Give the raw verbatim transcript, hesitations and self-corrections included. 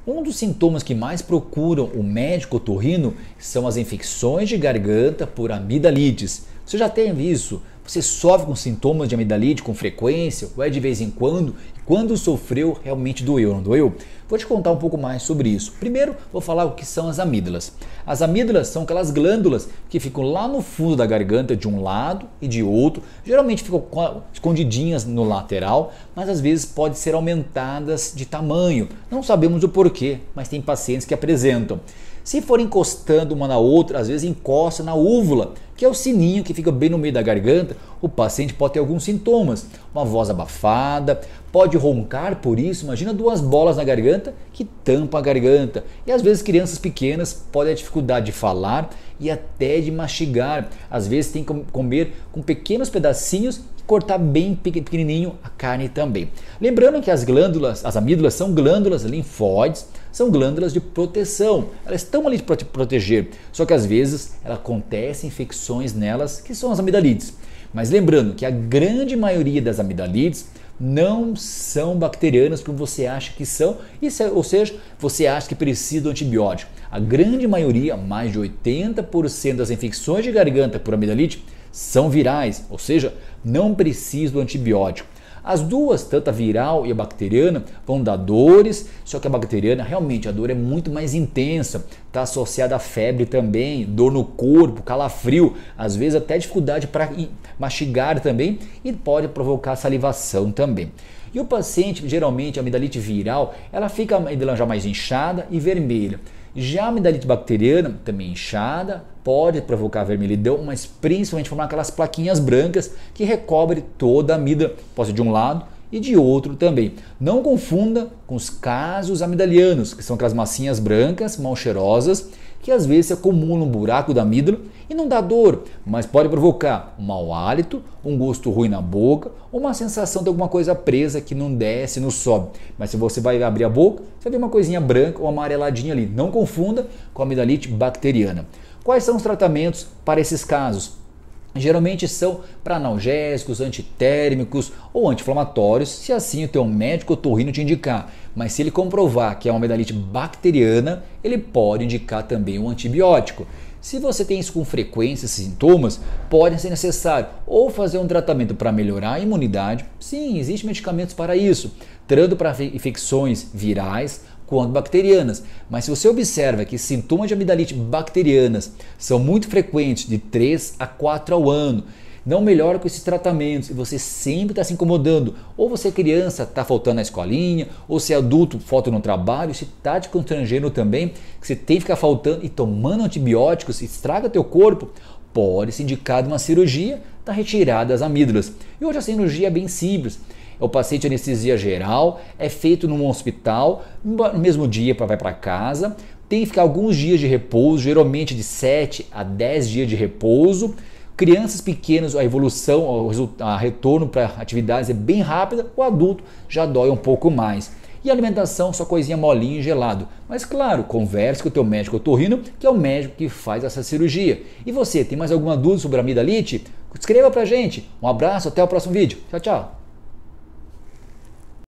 Um dos sintomas que mais procuram o médico otorrino são as infecções de garganta por amidalites. Você já teve isso? Você sofre com sintomas de amidalite com frequência ou é de vez em quando? E quando sofreu, realmente doeu, não doeu? Vou te contar um pouco mais sobre isso. Primeiro, vou falar o que são as amígdalas. As amígdalas são aquelas glândulas que ficam lá no fundo da garganta de um lado e de outro. Geralmente ficam escondidinhas no lateral, mas às vezes podem ser aumentadas de tamanho. Não sabemos o porquê, mas tem pacientes que apresentam. Se for encostando uma na outra, às vezes encosta na úvula, que é o sininho que fica bem no meio da garganta, o paciente pode ter alguns sintomas, uma voz abafada, pode roncar por isso, imagina duas bolas na garganta que tampam a garganta. E às vezes crianças pequenas podem ter dificuldade de falar e até de mastigar, às vezes tem que comer com pequenos pedacinhos, cortar bem pequenininho a carne também. Lembrando que as glândulas, as amígdalas são glândulas linfóides, são glândulas de proteção, elas estão ali para te proteger, só que às vezes acontecem infecções nelas que são as amidalites. Mas lembrando que a grande maioria das amidalites não são bacterianas como você acha que são, isso é, ou seja, você acha que precisa do antibiótico. A grande maioria, mais de oitenta por cento das infecções de garganta por amidalite são virais, ou seja, não precisa do antibiótico. As duas, tanto a viral e a bacteriana, vão dar dores, só que a bacteriana realmente a dor é muito mais intensa, está associada à febre também, dor no corpo, calafrio, às vezes até dificuldade para mastigar também e pode provocar salivação também. E o paciente, geralmente a amidalite viral, ela fica já mais inchada e vermelha. Já a amidalite bacteriana, também inchada, pode provocar vermelhidão, mas principalmente formar aquelas plaquinhas brancas que recobrem toda a amígdala, pode ser de um lado e de outro também. Não confunda com os casos amidalianos, que são aquelas massinhas brancas, mal cheirosas, que às vezes se acumulam no buraco da amígdala e não dá dor, mas pode provocar um mau hálito, um gosto ruim na boca, ou uma sensação de alguma coisa presa que não desce, não sobe. Mas se você vai abrir a boca, você vê uma coisinha branca ou amareladinha ali. Não confunda com a amidalite bacteriana. Quais são os tratamentos para esses casos? Geralmente são para analgésicos, antitérmicos ou anti-inflamatórios, se assim o teu médico otorrino te indicar. Mas se ele comprovar que é uma amidalite bacteriana, ele pode indicar também um antibiótico. Se você tem isso com frequência, esses sintomas, pode ser necessário ou fazer um tratamento para melhorar a imunidade. Sim, existem medicamentos para isso, tanto para infecções virais quanto bacterianas. Mas se você observa que sintomas de amidalite bacterianas são muito frequentes, de três a quatro ao ano, não melhora com esses tratamentos e você sempre está se incomodando, ou você é criança, está faltando na escolinha, ou se é adulto, falta no trabalho, se está te constrangendo também, que você tem que ficar faltando e tomando antibióticos, estraga teu corpo, pode ser indicado uma cirurgia da retirada das amígdalas. E hoje a cirurgia é bem simples. O paciente anestesia geral, é feito num hospital, no mesmo dia vai para casa, tem que ficar alguns dias de repouso, geralmente de sete a dez dias de repouso. Crianças pequenas, a evolução, o retorno para atividades é bem rápida, o adulto já dói um pouco mais. E a alimentação, só coisinha molinha e gelado. Mas claro, converse com o teu médico otorrino, que é o médico que faz essa cirurgia. E você, tem mais alguma dúvida sobre a amidalite? Escreva pra gente. Um abraço, até o próximo vídeo. Tchau, tchau.